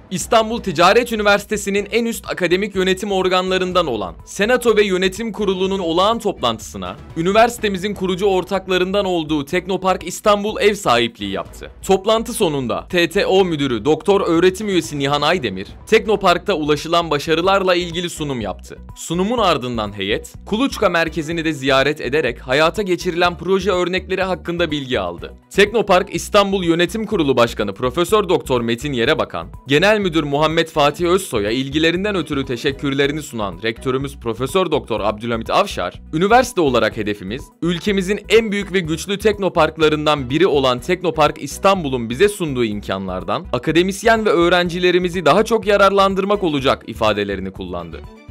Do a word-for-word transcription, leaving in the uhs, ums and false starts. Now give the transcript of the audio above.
İstanbul Ticaret Üniversitesi'nin en üst akademik yönetim organlarından olan Senato ve Yönetim Kurulu'nun olağan toplantısına üniversitemizin kurucu ortaklarından olduğu Teknopark İstanbul ev sahipliği yaptı. Toplantı sonunda T T O Müdürü Doktor Öğretim Üyesi Nihan Aydemir, Teknopark'ta ulaşılan başarılarla ilgili sunum yaptı. Sunumun ardından heyet, Kuluçka Merkezi'ni de ziyaret ederek hayata geçirilen proje örnekleri hakkında bilgi aldı. Teknopark İstanbul Yönetim Kurulu Başkanı Profesör Doktor Metin Yerebakan, Genel Müdür Muhammed Fatih Özsoy'a ilgilerinden ötürü teşekkürlerini sunan Rektörümüz Profesör Doktor Abdülhamit Avşar, üniversite olarak hedefimiz, ülkemizin en büyük ve güçlü teknoparklarından biri olan Teknopark İstanbul'un bize sunduğu imkanlardan akademisyen ve öğrencilerimizi daha çok yararlandırmak olacak ifadelerini kullandı.